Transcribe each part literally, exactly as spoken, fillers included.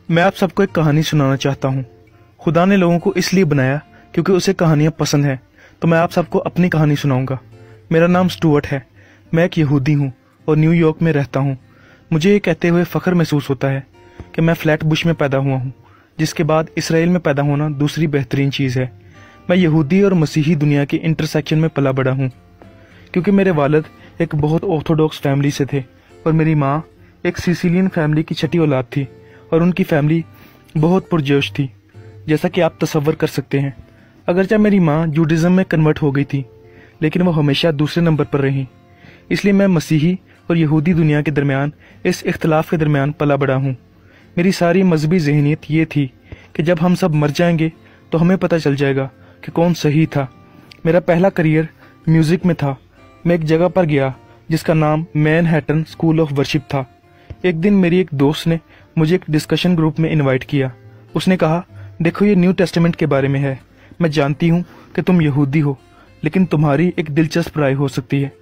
मैं आप सबको एक कहानी सुनाना चाहता हूँ। खुदा ने लोगों को इसलिए बनाया क्योंकि उसे कहानियाँ पसंद हैं, तो मैं आप सबको अपनी कहानी सुनाऊंगा। मेरा नाम स्टुअर्ट है, मैं एक यहूदी हूँ और न्यूयॉर्क में रहता हूँ। मुझे ये कहते हुए फ़ख्र महसूस होता है कि मैं फ्लैटबुश में पैदा हुआ हूँ, जिसके बाद इसराइल में पैदा होना दूसरी बेहतरीन चीज़ है। मैं यहूदी और मसीही दुनिया के इंटरसेक्शन में पला बड़ा हूँ, क्योंकि मेरे वालिद एक बहुत ऑर्थोडॉक्स फैमिली से थे और मेरी माँ एक सिसिलियन फैमिली की छठी औलाद थी और उनकी फैमिली बहुत पुरजोश थी, जैसा कि आप तसव्वुर कर सकते हैं। अगरचे मेरी माँ जूडिज़म में कन्वर्ट हो गई थी, लेकिन वो हमेशा दूसरे नंबर पर रही। इसलिए मैं मसीही और यहूदी दुनिया के दरमियान इस इख्तलाफ के दरमियान पला बड़ा हूँ। मेरी सारी मजहबी जहनीत ये थी कि जब हम सब मर जाएंगे तो हमें पता चल जाएगा कि कौन सही था। मेरा पहला करियर म्यूज़िक में था। मैं एक जगह पर गया जिसका नाम मैनहट्टन स्कूल ऑफ वर्शिप था। एक दिन मेरी एक दोस्त ने मुझे एक डिस्कशन ग्रुप में इनवाइट किया। उसने कहा, देखो ये न्यू टेस्टामेंट के बारे में है। मैं जानती हूँ कि तुम यहूदी हो, लेकिन तुम्हारी एक दिलचस्प राय हो सकती है।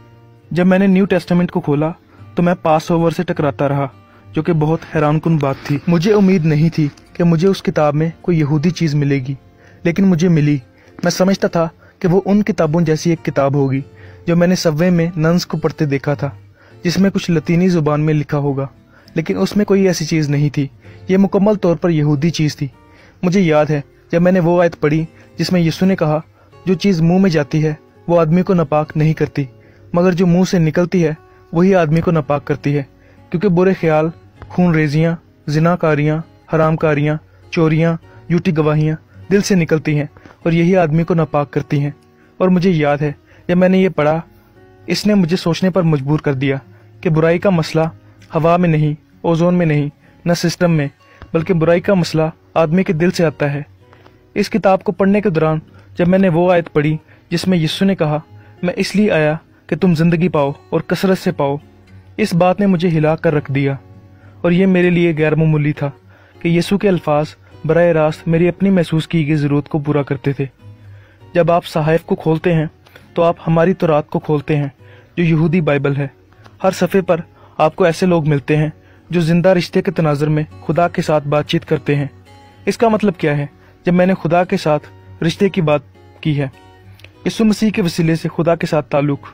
जब मैंने न्यू टेस्टामेंट को खोला तो मैं पास ओवर से टकराता रहा, जो कि बहुत हैरानकुन बात थी। मुझे उम्मीद नहीं थी कि मुझे उस किताब में कोई यहूदी चीज़ मिलेगी, लेकिन मुझे मिली। मैं समझता था कि वो उन किताबों जैसी एक किताब होगी जो मैंने सबवे में नन्स को पढ़ते देखा था, जिसमें कुछ लतीनी ज़ुबान में लिखा होगा, लेकिन उसमें कोई ऐसी चीज़ नहीं थी। ये मुकम्मल तौर पर यहूदी चीज़ थी। मुझे याद है जब मैंने वो आयत पढ़ी जिसमें यीशु ने कहा, जो चीज़ मुंह में जाती है वो आदमी को नापाक नहीं करती, मगर जो मुंह से निकलती है वही आदमी को नापाक करती है, क्योंकि बुरे ख्याल, खून रेजियाँ, जिनाकारियाँ, हरामकारियाँ, चोरियाँ, झूठी गवाहियाँ दिल से निकलती हैं और यही आदमी को नापाक करती हैं। और मुझे याद है जब मैंने ये पढ़ा, इसने मुझे सोचने पर मजबूर कर दिया कि बुराई का मसला हवा में नहीं, ओजोन में नहीं, न सिस्टम में, बल्कि बुराई का मसला आदमी के दिल से आता है। इस किताब को पढ़ने के दौरान जब मैंने वो आयत पढ़ी जिसमें यीशु ने कहा, मैं इसलिए आया कि तुम जिंदगी पाओ और कसरत से पाओ, इस बात ने मुझे हिला कर रख दिया। और ये मेरे लिए गैर मामूली था कि यीशु के अल्फाज बराह रास्त मेरी अपनी महसूस की गई ज़रूरत को पूरा करते थे। जब आप सहाइफ को खोलते हैं तो आप हमारी तौरात को खोलते हैं, जो यहूदी बाइबल है। हर सफ़े पर आपको ऐसे लोग मिलते हैं जो जिंदा रिश्ते के तनाज़ुर में खुदा के साथ बातचीत करते हैं। इसका मतलब क्या है? जब मैंने खुदा के साथ रिश्ते की बात की है, यीशु मसीह के वसीले से खुदा के साथ ताल्लुक़,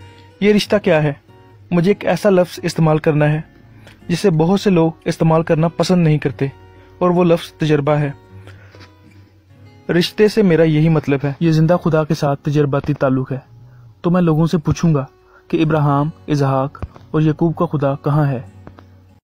ये रिश्ता क्या है? मुझे एक ऐसा लफ्ज़ इस्तेमाल करना है जिसे बहुत से लोग इस्तेमाल करना पसंद नहीं करते, और वो लफ्ज़ तजर्बा है। रिश्ते से मेरा यही मतलब है, ये जिंदा खुदा के साथ तजर्बाती ताल्लुक़ है। तो मैं लोगों से पूछूंगा कि इब्राहिम, इसहाक और यकूब का खुदा कहाँ है?